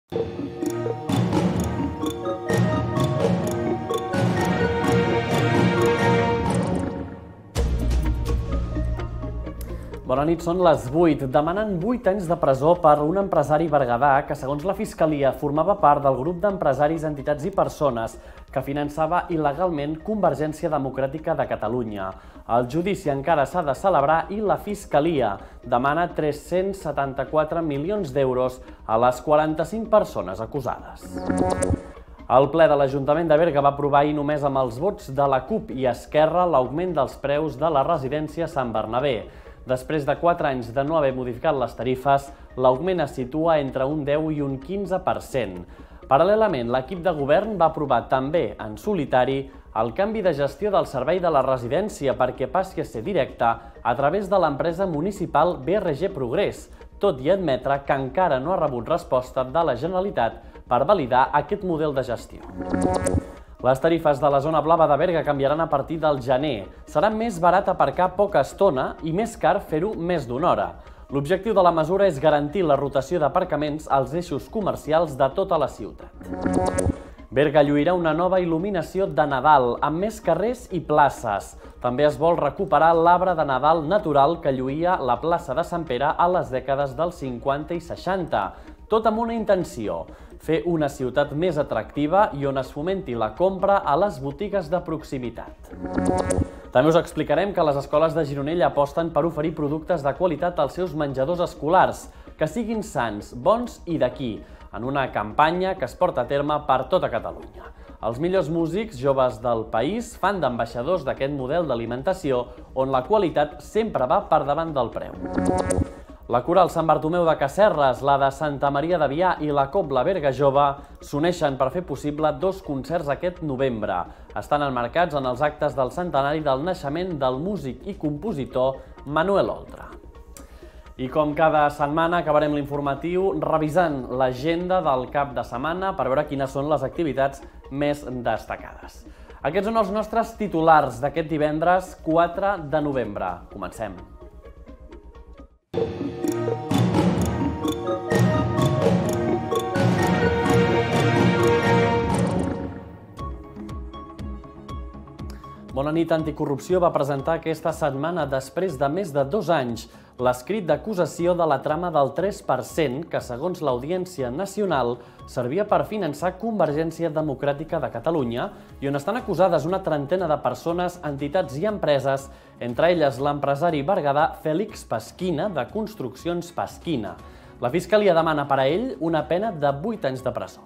Bona nit, són les 8. Demanen 8 anys de presó per un empresari berguedà que, segons la Fiscalia, formava part del grup d'empresaris, entitats i persones que finançava il·legalment Convergència Democràtica de Catalunya. El judici encara s'ha de celebrar i la Fiscalia demana 374 milions d'euros a les 45 persones acusades. El ple de l'Ajuntament de Berga va aprovar ahir només amb els vots de la CUP i Esquerra l'augment dels preus de la residència Sant Bernabé. Després de 4 anys de no haver modificat les tarifes, l'augment es situa entre un 10 i un 15%. Paral·lelament, l'equip de govern va aprovar també en solitari el canvi de gestió del servei de la residència perquè passi a ser directe a través de l'empresa municipal BRG Progrés, tot i admetre que encara no ha rebut resposta de la Generalitat per validar aquest model de gestió. Les tarifes de la zona blava de Berga canviaran a partir del gener. Serà més barat aparcar poca estona i més car fer-ho més d'una hora. L'objectiu de la mesura és garantir la rotació d'aparcaments als eixos comercials de tota la ciutat. Berga lluirà una nova il·luminació de Nadal, amb més carrers i places. També es vol recuperar l'arbre de Nadal natural que lluïa la plaça de Sant Pere a les dècades dels 50 i 60, tot amb una intenció: fer una ciutat més atractiva i on es fomenti la compra a les botigues de proximitat. També us explicarem que les escoles de Gironella aposten per oferir productes de qualitat als seus menjadors escolars, que siguin sans, bons i d'aquí, en una campanya que es porta a terme per tota Catalunya. Els millors músics joves del país fan d'ambaixadors d'aquest model d'alimentació on la qualitat sempre va per davant del preu. La Coral Sant Bartomeu de Casserres, la de Santa Maria de Biar i la Cobla Berga Jove s'uneixen per fer possible 2 concerts aquest novembre. Estan emmarcats en els actes del centenari del naixement del músic i compositor Manuel Oltra. I com cada setmana acabarem l'informatiu revisant l'agenda del cap de setmana per veure quines són les activitats més destacades. Aquests són els nostres titulars d'aquest divendres 4 de novembre. Comencem. Bona nit. Anticorrupció va presentar aquesta setmana, després de més de 2 anys, l'escrit d'acusació de la trama del 3% que, segons l'Audiència Nacional, servia per finançar Convergència Democràtica de Catalunya i on estan acusades una trentena de persones, entitats i empreses, entre elles l'empresari berguedà Fèlix Pasquina, de Construccions Pasquina. La Fiscalia demana per a ell una pena de 8 anys de presó.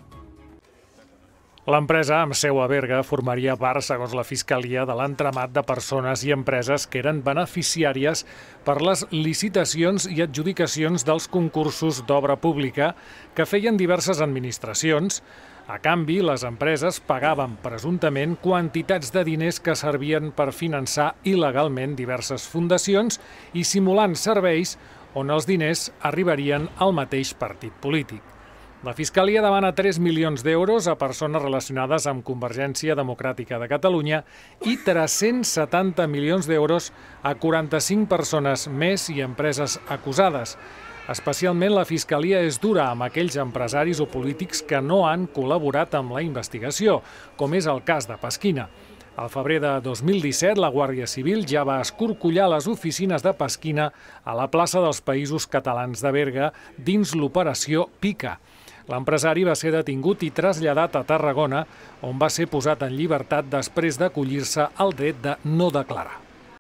L'empresa, amb seu a Berga, formaria part, segons la Fiscalia, de l'entramat de persones i empreses que eren beneficiàries per les licitacions i adjudicacions dels concursos d'obra pública que feien diverses administracions. A canvi, les empreses pagaven presumptament quantitats de diners que servien per finançar il·legalment diverses fundacions i simulant serveis on els diners arribarien al mateix partit polític. La Fiscalia demana 3 milions d'euros a persones relacionades amb Convergència Democràtica de Catalunya i 370 milions d'euros a 45 persones més i empreses acusades. Especialment la Fiscalia és dura amb aquells empresaris o polítics que no han col·laborat amb la investigació, com és el cas de Pasquina. Al febrer de 2017, la Guàrdia Civil ja va escorcollar les oficines de Pasquina a la plaça dels Països Catalans de Berga dins l'operació Pica. L'empresari va ser detingut i traslladat a Tarragona, on va ser posat en llibertat després d'acollir-se al dret de no declarar.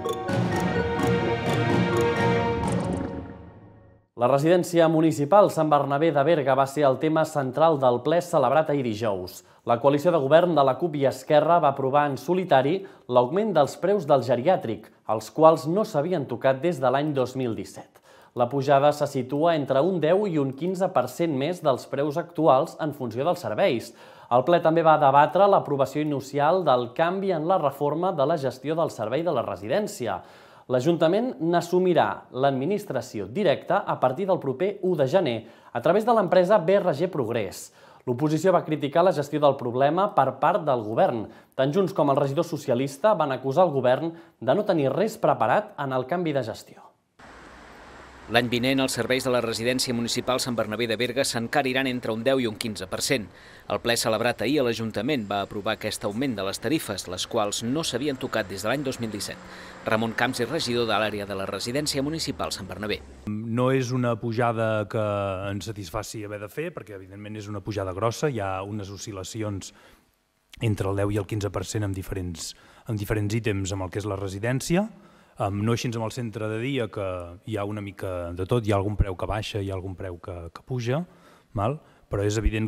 La residència municipal Sant Bernabé de Berga va ser el tema central del ple celebrat ahir dijous. La coalició de govern de la CUP i Esquerra va aprovar en solitari l'augment dels preus del geriàtric, els quals no s'havien tocat des de l'any 2017. La pujada se situa entre un 10 i un 15% més dels preus actuals en funció dels serveis. El ple també va debatre l'aprovació inicial del canvi en la reforma de la gestió del servei de la residència. L'Ajuntament n'assumirà l'administració directa a partir del proper 1 de gener a través de l'empresa BRG Progrés. L'oposició va criticar la gestió del problema per part del govern. Tant Junts com el regidor socialista van acusar el govern de no tenir res preparat en el canvi de gestió. L'any vinent, els serveis de la residència municipal Sant Bernabé de Berga s'encariran entre un 10 i un 15%. El ple celebrat ahir a l'Ajuntament va aprovar aquest augment de les tarifes, les quals no s'havien tocat des de l'any 2017. Ramon Camps és regidor de l'àrea de la residència municipal Sant Bernabé. No és una pujada que ens satisfaci haver de fer, perquè evidentment és una pujada grossa, hi ha unes oscil·lacions entre el 10 i el 15% amb diferents ítems amb el que és la residència. No així amb el centre de dia, que hi ha una mica de tot, hi ha algun preu que baixa, hi ha algun preu que puja, però és evident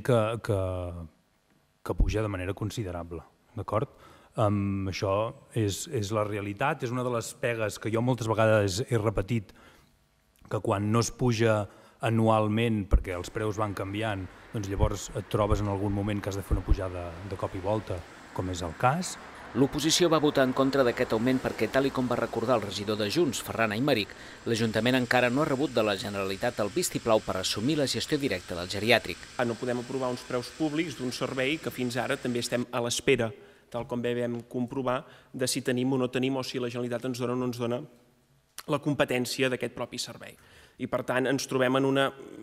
que puja de manera considerable, d'acord? Això és la realitat, és una de les pegues que jo moltes vegades he repetit, que quan no es puja anualment perquè els preus van canviant, doncs llavors et trobes en algun moment que has de fer una pujada de cop i volta, com és el cas. L'oposició va votar en contra d'aquest augment perquè, tal i com va recordar el regidor de Junts, Ferran Aymeric, l'Ajuntament encara no ha rebut de la Generalitat el vistiplau per assumir la gestió directa del geriàtric. No podem aprovar uns preus públics d'un servei que fins ara també estem a l'espera, tal com bé vam comprovar, de si tenim o no tenim o si la Generalitat ens dona o no ens dona la competència d'aquest propi servei. I per tant ens trobem en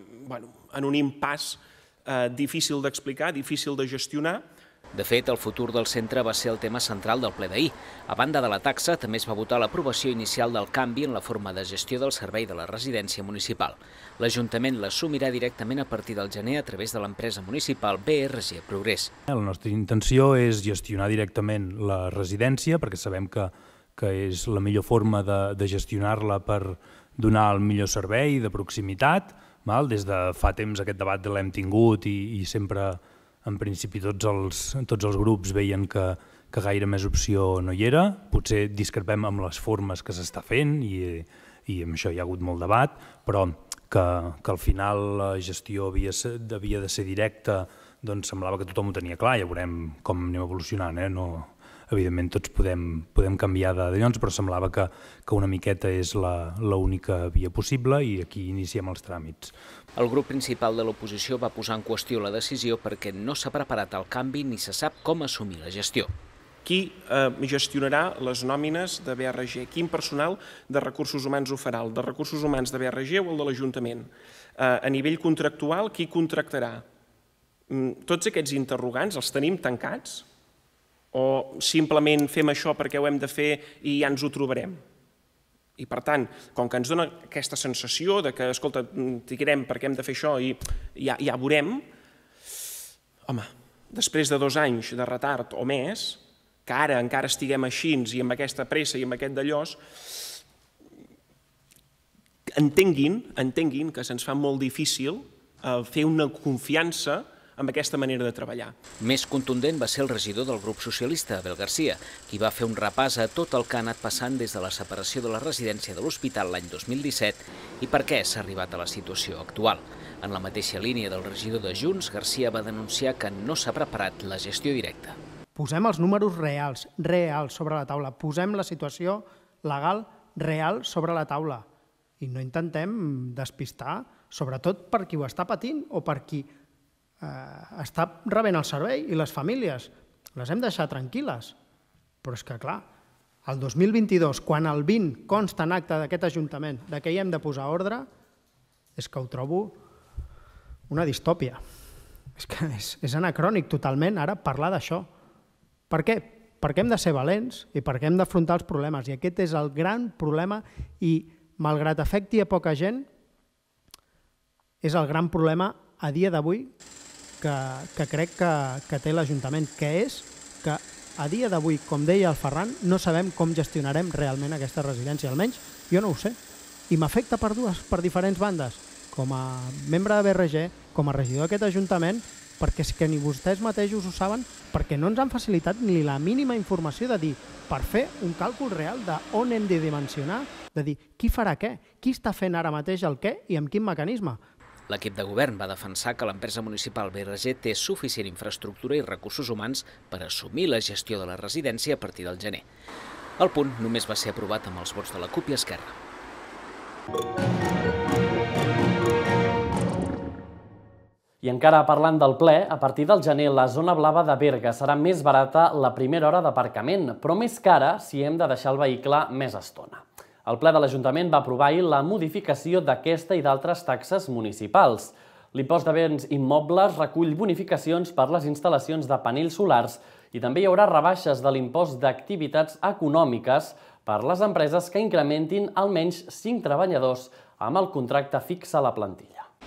un impàs difícil d'explicar, difícil de gestionar. De fet, el futur del centre va ser el tema central del ple d'ahir. A banda de la taxa, també es va votar l'aprovació inicial del canvi en la forma de gestió del servei de la residència municipal. L'Ajuntament l'assumirà directament a partir del gener a través de l'empresa municipal BRG Progrés. La nostra intenció és gestionar directament la residència, perquè sabem que és la millor forma de gestionar-la per donar el millor servei de proximitat. Des de fa temps aquest debat l'hem tingut i sempre, en principi, tots els grups veien que gaire més opció no hi era. Potser discrepem amb les formes que s'està fent i amb això hi ha hagut molt debat, però que al final la gestió havia de ser directa, doncs semblava que tothom ho tenia clar. Ja veurem com anem evolucionant, evidentment tots podem canviar de llocs, però semblava que una miqueta és l'única via possible i aquí iniciem els tràmits. El grup principal de l'oposició va posar en qüestió la decisió perquè no s'ha preparat el canvi ni se sap com assumir la gestió. Qui gestionarà les nòmines de BRG? Quin personal de recursos humans ho farà? El de recursos humans de BRG o el de l'Ajuntament? A nivell contractual, qui contractarà? Tots aquests interrogants els tenim tancats? O simplement fem això perquè ho hem de fer i ja ens ho trobarem? I per tant, com que ens dona aquesta sensació de que, escolta, tirem perquè hem de fer això i ja veurem, home, després de 2 anys de retard o més, que ara encara estiguem així i amb aquesta pressa i amb aquest d'allòs, entenguin que se'ns fa molt difícil fer una confiança amb aquesta manera de treballar. Més contundent va ser el regidor del grup socialista, Abel García, qui va fer un repàs a tot el que ha anat passant des de la separació de la residència de l'Hospital l'any 2017 i per què s'ha arribat a la situació actual. En la mateixa línia del regidor de Junts, García va denunciar que no s'ha preparat la gestió directa. Posem els números reals sobre la taula, posem la situació legal real sobre la taula i no intentem despistar, sobretot per qui ho està patint o per qui està rebent el servei i les famílies. Les hem deixat tranquil·les. Però és que, clar, el 2022, quan el 20 consta en acte d'aquest Ajuntament de què hi hem de posar ordre, és que ho trobo una distòpia. És que és anacrònic totalment ara parlar d'això. Per què? Perquè hem de ser valents i perquè hem d'afrontar els problemes. I aquest és el gran problema i, malgrat afecti a poca gent, és el gran problema a dia d'avui que crec que té l'Ajuntament, que és que a dia d'avui, com deia el Ferran, no sabem com gestionarem realment aquesta residència. Almenys jo no ho sé. I m'afecta per diferents bandes, com a membre de BRG, com a regidor d'aquest Ajuntament, perquè és que ni vostès mateixos ho saben, perquè no ens han facilitat ni la mínima informació de dir, per fer un càlcul real d'on hem de dimensionar, de dir qui farà què, qui està fent ara mateix el què i amb quin mecanisme. L'equip de govern va defensar que l'empresa municipal BRG té suficient infraestructura i recursos humans per assumir la gestió de la residència a partir del gener. El punt només va ser aprovat amb els vots de la CUP i Esquerra. I encara parlant del ple, a partir del gener la zona blava de Berga serà més barata la primera hora d'aparcament, però més cara si hem de deixar el vehicle més estona. El ple de l'Ajuntament va aprovar ahir la modificació d'aquesta i d'altres taxes municipals. L'impost de béns immobles recull bonificacions per les instal·lacions de panells solars i també hi haurà rebaixes de l'impost d'activitats econòmiques per les empreses que incrementin almenys 5 treballadors amb el contracte fix a la plantilla.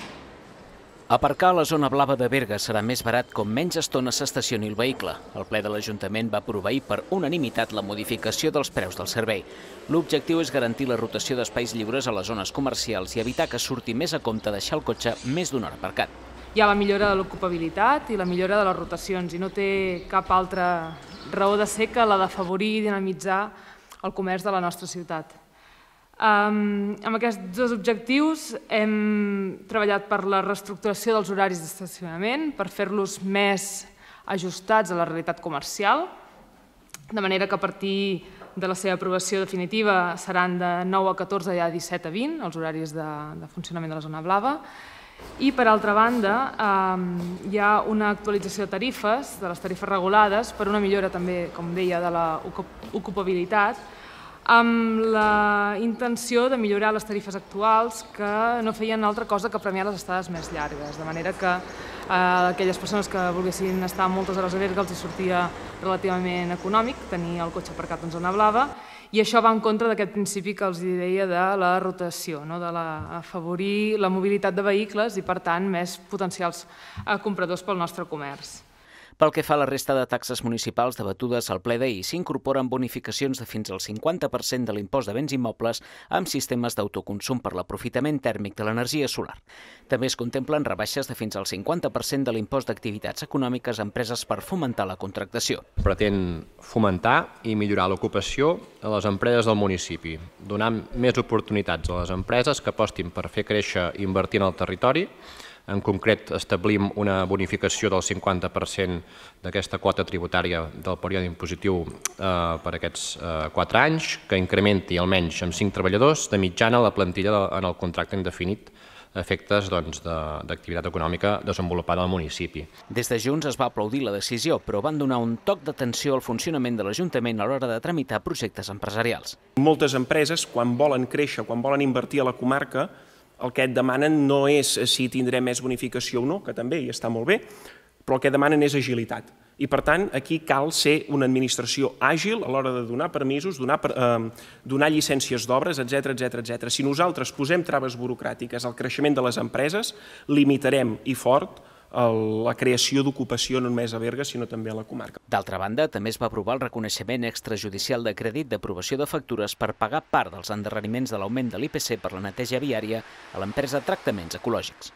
Aparcar a la zona blava de Berga serà més barat com menys estona s'estacioni el vehicle. El ple de l'Ajuntament va aprovar ahir per unanimitat la modificació dels preus del servei. L'objectiu és garantir la rotació d'espais lliures a les zones comercials i evitar que surti més a compte deixar el cotxe més d'una hora aparcat. Hi ha la millora de l'ocupabilitat i la millora de les rotacions i no té cap altra raó de ser que la d'afavorir i dinamitzar el comerç de la nostra ciutat. Amb aquests dos objectius hem treballat per la reestructuració dels horaris d'estacionament, per fer-los més ajustats a la realitat comercial, de manera que a partir de la seva aprovació definitiva seran de 9 a 14 i de 17 a 20, els horaris de funcionament de la zona blava. I, per altra banda, hi ha una actualització de tarifes, de les tarifes regulades, per una millora també, com deia, de l'ocupabilitat, amb la intenció de millorar les tarifes actuals que no feien altra cosa que premiar les estades més llargues, de manera que aquelles persones que volguessin estar moltes hores a Berga els hi sortia relativament econòmic tenir el cotxe aparcat en zona blava, i això va en contra d'aquest principi que els deia de la rotació, de afavorir la mobilitat de vehicles i, per tant, més potencials compradors pel nostre comerç. Pel que fa a la resta de taxes municipals debatudes al ple d'ahir, s'incorporen bonificacions de fins al 50% de l'impost de béns immobles amb sistemes d'autoconsum per l'aprofitament tèrmic de l'energia solar. També es contemplen rebaixes de fins al 50% de l'impost d'activitats econòmiques a empreses per fomentar la contractació. Pretén fomentar i millorar l'ocupació a les empreses del municipi, donant més oportunitats a les empreses que apostin per fer créixer i invertir en el territori. En concret, establim una bonificació del 50% d'aquesta quota tributària del període impositiu per aquests 4 anys, que incrementi almenys amb 5 treballadors de mitjana la plantilla en el contracte indefinit a efectes d'activitat econòmica desenvolupada al municipi. Des de Junts es va aplaudir la decisió, però van donar un toc d'atenció al funcionament de l'Ajuntament a l'hora de tramitar projectes empresarials. Moltes empreses, quan volen créixer, quan volen invertir a la comarca, el que et demanen no és si tindrem més bonificació o no, que també hi està molt bé, però el que demanen és agilitat. I, per tant, aquí cal ser una administració àgil a l'hora de donar permisos, donar llicències d'obres, etc. Si nosaltres posem traves burocràtiques al creixement de les empreses, limitarem i fort la creació d'ocupació no només a Berga, sinó també a la comarca. D'altra banda, també es va aprovar el reconeixement extrajudicial de crèdit d'aprovació de factures per pagar part dels endarreriments de l'augment de l'IPC per la neteja viària a l'empresa Tractaments Ecològics.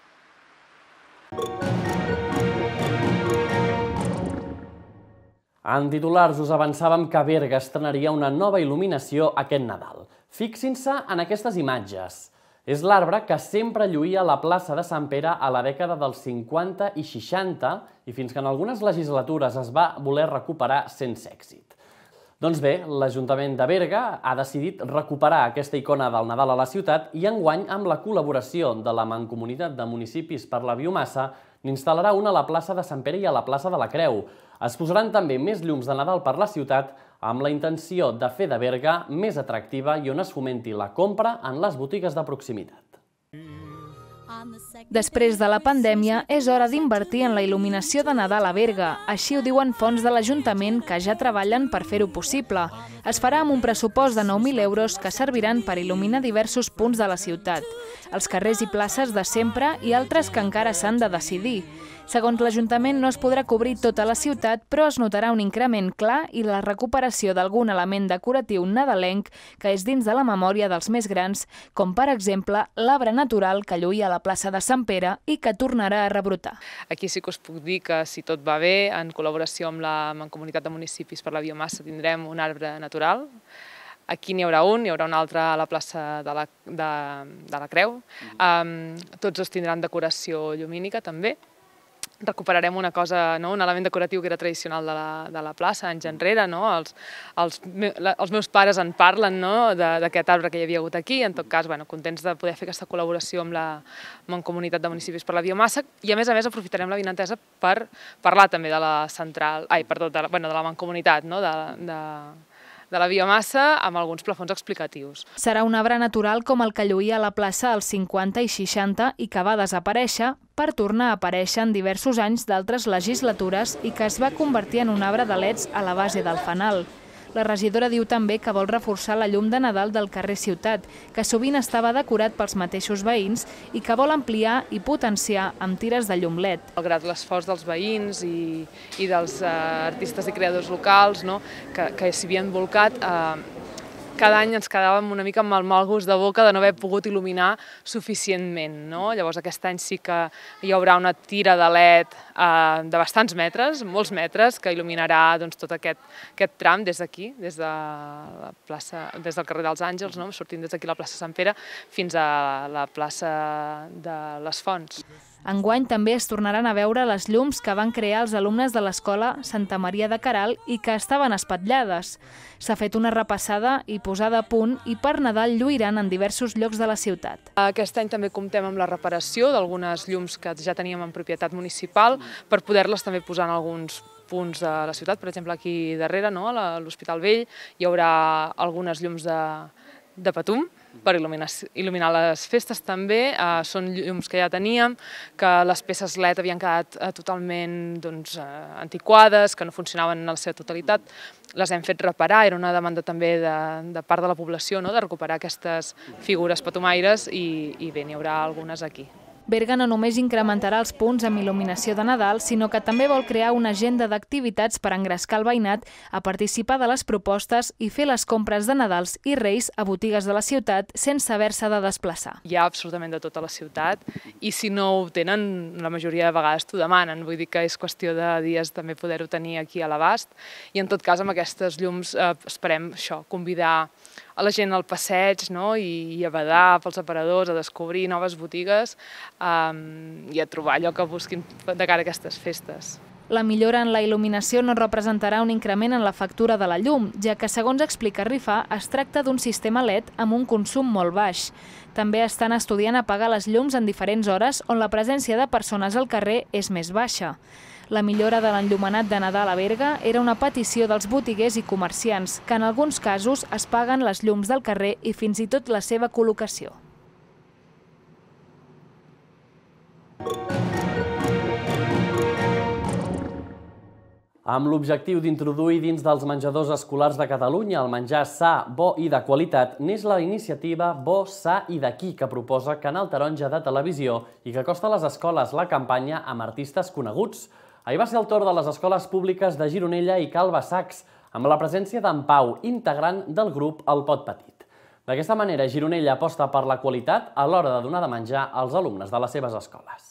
En titulars us avançàvem que Berga estrenaria una nova il·luminació aquest Nadal. Fixin-se en aquestes imatges. És l'arbre que sempre lluïa a la plaça de Sant Pere a la dècada dels 50 i 60 i fins que en algunes legislatures es va voler recuperar sense èxit. Doncs bé, l'Ajuntament de Berga ha decidit recuperar aquesta icona del Nadal a la ciutat i enguany, amb la col·laboració de la Mancomunitat de Municipis per la Biomassa, n'instal·larà una a la plaça de Sant Pere i a la plaça de la Creu. Es posaran també més llums de Nadal per la ciutat amb la intenció de fer de Berga més atractiva i on es fomenti la compra en les botigues de proximitat. Després de la pandèmia, és hora d'invertir en la il·luminació de Nadal a Berga. Així ho diuen fonts de l'Ajuntament que ja treballen per fer-ho possible. Es farà amb un pressupost de 9.000 euros que serviran per il·luminar diversos punts de la ciutat, els carrers i places de sempre i altres que encara s'han de decidir. Segons l'Ajuntament, no es podrà cobrir tota la ciutat, però es notarà un increment clar i la recuperació d'algun element decoratiu nadalenc que és dins de la memòria dels més grans, com per exemple l'arbre natural que lluïa a la plaça de Sant Pere i que tornarà a rebrotar. Aquí sí que us puc dir que, si tot va bé, en col·laboració amb la Mancomunitat de Municipis per la Biomassa tindrem un arbre natural. Aquí n'hi haurà un altre a la plaça de la Creu. Tots dos tindran decoració llumínica també. Recuperarem una cosa, un element decoratiu que era tradicional de la plaça, anys enrere. Els meus pares en parlen d'aquest arbre que hi havia hagut aquí. En tot cas, contents de poder fer aquesta col·laboració amb la Mancomunitat de Municipis per la Biomassa i, a més, aprofitarem l'avinentesa per parlar també de la central, de la Mancomunitat, de la biomassa amb alguns plafons explicatius. Serà un arbre natural com el que lluïa a la plaça als 50 i 60 i que va desaparèixer per tornar a aparèixer en diversos anys d'altres legislatures i que es va convertir en un arbre de leds a la base del fanal. La regidora diu també que vol reforçar la llum de Nadal del carrer Ciutat, que sovint estava decorat pels mateixos veïns i que vol ampliar i potenciar amb tires de llum LED. Malgrat l'esforç dels veïns i dels artistes i creadors locals que s'hi havien volcat, cada any ens quedàvem una mica amb el mal gust de boca de no haver pogut il·luminar suficientment. Llavors aquest any sí que hi haurà una tira de LED de bastants metres, molts metres, que il·luminarà tot aquest tram des d'aquí, des del carrer dels Àngels, sortint des d'aquí la plaça Sant Pere fins a la plaça de les Fonts. Enguany també es tornaran a veure les llums que van crear els alumnes de l'Escola Santa Maria de Queralt i que estaven espatllades. S'ha fet una repassada i posada a punt i per Nadal lluiran en diversos llocs de la ciutat. Aquest any també comptem amb la reparació d'algunes llums que ja teníem en propietat municipal per poder-les també posar en alguns punts de la ciutat. Per exemple, aquí darrere, a l'Hospital Vell, hi haurà algunes llums de Patum per il·luminar les festes també. Són llums que ja teníem, que les peces LED havien quedat totalment antiquades, que no funcionaven en la seva totalitat. Les hem fet reparar, era una demanda també de part de la població de recuperar aquestes figures patumaires i bé, n'hi haurà algunes aquí. Berga no només incrementarà els punts amb il·luminació de Nadal, sinó que també vol crear una agenda d'activitats per engrescar el veïnat a participar de les propostes i fer les compres de Nadals i Reis a botigues de la ciutat sense haver-se de desplaçar. Hi ha absolutament de tota la ciutat i si no ho tenen, la majoria de vegades t'ho demanen. Vull dir que és qüestió de dies també poder-ho tenir aquí a l'abast i en tot cas amb aquestes llums esperem convidar a la gent al passeig i a badar pels aparadors, a descobrir noves botigues i a trobar allò que busquin de cara a aquestes festes. La millora en la il·luminació no representarà un increment en la factura de la llum, ja que, segons explica Rifà, es tracta d'un sistema LED amb un consum molt baix. També estan estudiant apagar les llums en diferents hores on la presència de persones al carrer és més baixa. La millora de l'enllumenat de Nadal a Berga era una petició dels botiguers i comerciants, que en alguns casos es paguen les llums del carrer i fins i tot la seva col·locació. Amb l'objectiu d'introduir dins dels menjadors escolars de Catalunya el menjar sa, bo i de qualitat, neix la iniciativa Bo, Sa i d'Aquí, que proposa Canal Taronja de Televisió i que acosta a les escoles la campanya amb artistes coneguts. Ahir va ser el torn de les escoles públiques de Gironella i Calbasacs, amb la presència d'en Pau, integrant del grup El Pot Petit. D'aquesta manera, Gironella aposta per la qualitat a l'hora de donar de menjar als alumnes de les seves escoles.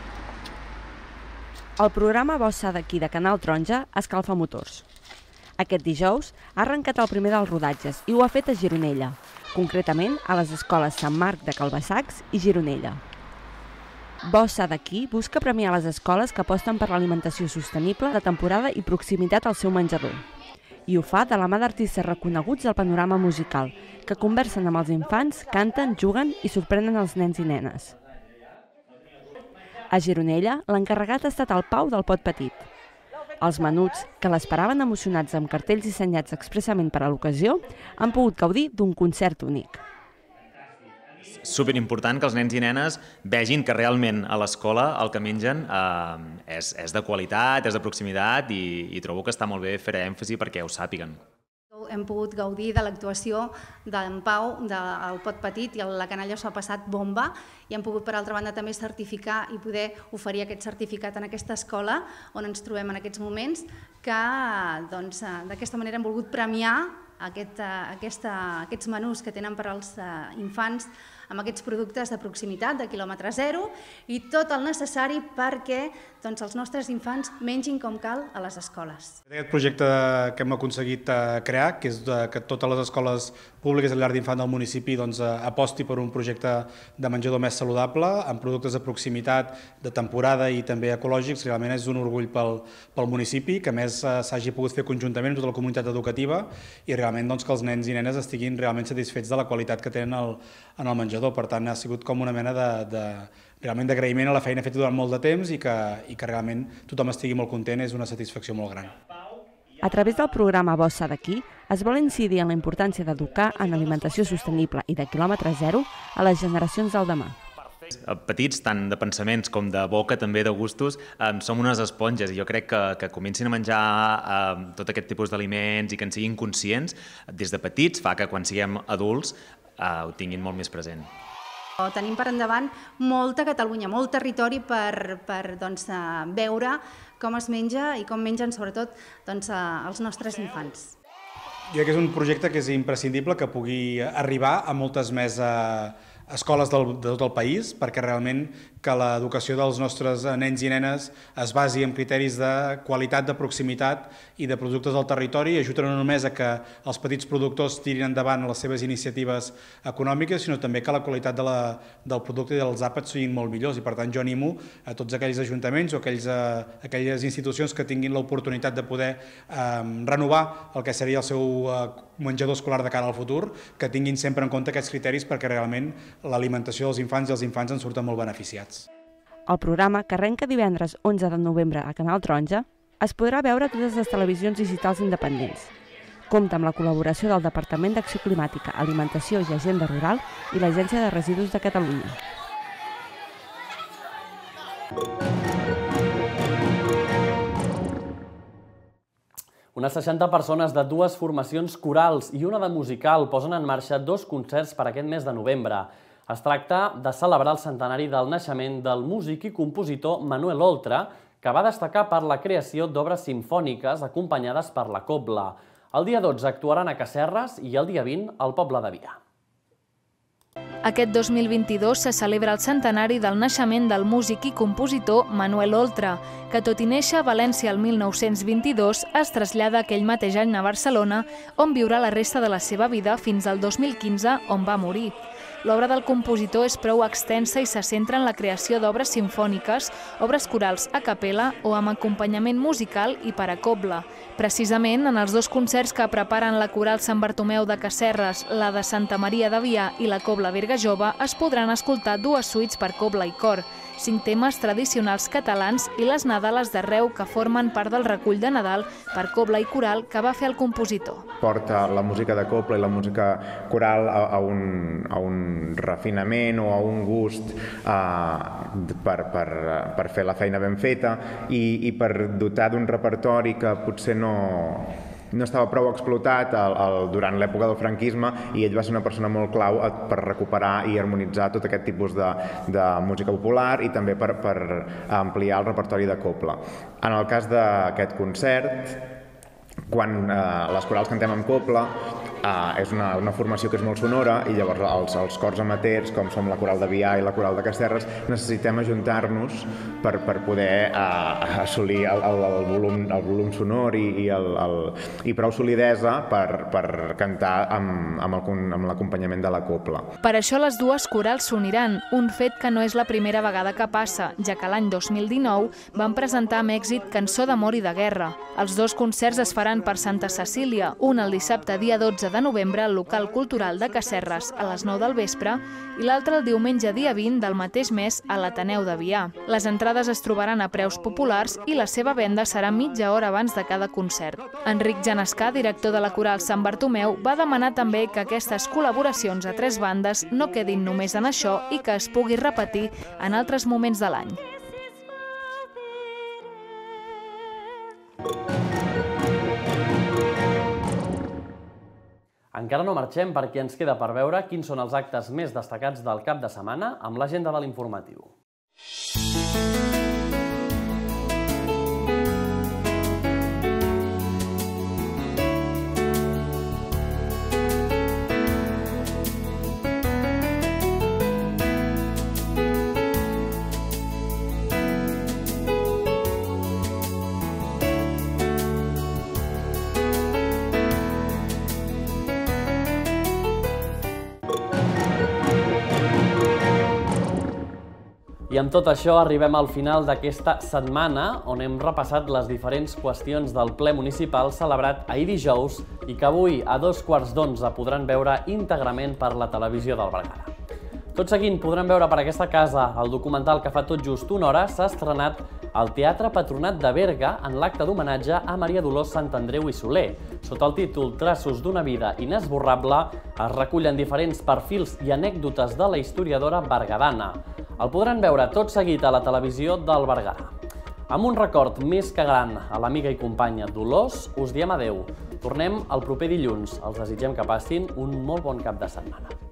El programa Bossa d'aquí de Canal Taronja escalfa motors. Aquest dijous ha arrencat el primer dels rodatges i ho ha fet a Gironella, concretament a les escoles Sant Marc de Calbasacs i Gironella. Bossa d'aquí busca premiar les escoles que aposten per l'alimentació sostenible, de temporada i proximitat al seu menjador. I ho fa de la mà d'artistes reconeguts del panorama musical, que conversen amb els infants, canten, juguen i sorprenen els nens i nenes. A Gironella, l'encarregat ha estat el Pau del Pot Petit. Els menuts, que l'esperaven emocionats amb cartells dissenyats expressament per a l'ocasió, han pogut gaudir d'un concert únic. Superimportant que els nens i nenes vegin que realment a l'escola el que mengen és de qualitat, és de proximitat i trobo que està molt bé fer èmfasi perquè ho sàpiguen. Hem pogut gaudir de l'actuació d'en Pau, del Pot Petit, i la canalla s'ho ha passat bomba, i hem pogut, per altra banda, també certificar i poder oferir aquest certificat en aquesta escola on ens trobem en aquests moments, que d'aquesta manera hem volgut premiar aquests menús que tenen per als infants amb aquests productes de proximitat, de quilòmetre zero, i tot el necessari perquè els nostres infants mengin com cal a les escoles. Aquest projecte que hem aconseguit crear, que és que totes les escoles públiques de llar d'infant del municipi aposti per un projecte de menjador més saludable, amb productes de proximitat, de temporada i també ecològics, realment és un orgull pel municipi, que a més s'hagi pogut fer conjuntament amb tota la comunitat educativa i realment que els nens i nenes estiguin realment satisfets de la qualitat que tenen en el menjador. Per tant, ha sigut com una mena d'agraïment a la feina feta durant molt de temps i que realment tothom estigui molt content, és una satisfacció molt gran. A través del programa Bossa d'aquí, es vol incidir en la importància d'educar en alimentació sostenible i de quilòmetre zero a les generacions del demà. Petits, tant de pensaments com de boca, també de gustos, som unes esponges i jo crec que comencin a menjar tot aquest tipus d'aliments i que en siguin conscients des de petits fa que quan siguem adults ho tinguin molt més present. Tenim per endavant molta Catalunya, molt territori per veure com es menja i com mengen sobretot els nostres infants. Jo crec que és un projecte que és imprescindible que pugui arribar a moltes més escoles de tot el país, perquè realment que l'educació dels nostres nens i nenes es basi en criteris de qualitat, de proximitat i de productes del territori i ajuda no només a que els petits productors tirin endavant les seves iniciatives econòmiques, sinó també que la qualitat del producte i dels àpats siguin molt millors i per tant jo animo a tots aquells ajuntaments o aquelles institucions que tinguin l'oportunitat de poder renovar el que seria el seu menjador escolar de cara al futur, que tinguin sempre en compte aquests criteris perquè realment l'alimentació dels infants i els infants en surten molt beneficiats. El programa, que arrenca divendres 11 de novembre a Canal Taronja, es podrà veure a totes les televisions digitals independents. Compta amb la col·laboració del Departament d'Acció Climàtica, Alimentació i Agenda Rural i l'Agència de Residus de Catalunya. Unes 60 persones de dues formacions corals i una de musical posen en marxa 2 concerts per aquest mes de novembre. Es tracta de celebrar el centenari del naixement del músic i compositor Manuel Oltra, que va destacar per la creació d'obres simfòniques acompanyades per la cobla. El dia 12 actuaran a Casserres i el dia 20 al poble de Vià. Aquest 2022 se celebra el centenari del naixement del músic i compositor Manuel Oltra, que tot i néixer a València el 1922 es trasllada aquell mateix any a Barcelona, on viurà la resta de la seva vida fins al 2015, on va morir. L'obra del compositor és prou extensa i se centra en la creació d'obres simfòniques, obres corals a capella o amb acompanyament musical i per a cobla. Precisament, en els 2 concerts que preparen la Coral Sant Bartomeu de Casserres, la de Santa Maria de Vià i la Cobla Berga Jove, es podran escoltar 2 suites per cobla i cor, 5 temes tradicionals catalans i les Nadales d'arreu que formen part del recull de Nadal per cobla i coral que va fer el compositor. Porta la música de cobla i la música coral a un refinament o a un gust per fer la feina ben feta i per dotar d'un repertori que potser no estava prou explotat durant l'època del franquisme i ell va ser una persona molt clau per recuperar i harmonitzar tot aquest tipus de música popular i també per ampliar el repertori de cobla. En el cas d'aquest concert, quan les corals cantem en cobla, és una formació que és molt sonora i llavors els cors amateurs, com som la Coral de Vià i la Coral de Casserres, necessitem ajuntar-nos per poder assolir el volum sonor i prou solidesa per cantar amb l'acompanyament de la cobla. Per això les 2 corals s'uniran, un fet que no és la primera vegada que passa, ja que l'any 2019 van presentar amb èxit Cançó d'amor i de guerra. Els 2 concerts es faran per Santa Cecília, un el dissabte dia 12 de novembre al local cultural de Casserres a les 9 del vespre i l'altre el diumenge dia 20 del mateix mes a l'Ateneu de Vià. Les entrades es trobaran a preus populars i la seva venda serà mitja hora abans de cada concert. Enric Genescà, director de la Coral Sant Bartomeu, va demanar també que aquestes col·laboracions a 3 bandes no quedin només en això i que es pugui repetir en altres moments de l'any. Encara no marxem perquè ens queda per veure quins són els actes més destacats del cap de setmana amb l'agenda de l'informatiu. I amb tot això arribem al final d'aquesta setmana on hem repassat les diferents qüestions del ple municipal celebrat ahir dijous i que avui a 11:15 podran veure íntegrament per la televisió del Berguedà. Tot seguint podrem veure per aquesta casa el documental que fa tot just una hora s'ha estrenat al Teatre Patronat de Berga en l'acte d'homenatge a Maria Dolors Santandreu i Soler. Sota el títol Traços d'una vida inesborrable es recullen diferents perfils i anècdotes de la historiadora berguedana. El podran veure tot seguit a la televisió del Berguedà. Amb un record més que gran a l'amiga i companya Dolors, us diem adeu. Tornem el proper dilluns. Els desitgem que passin un molt bon cap de setmana.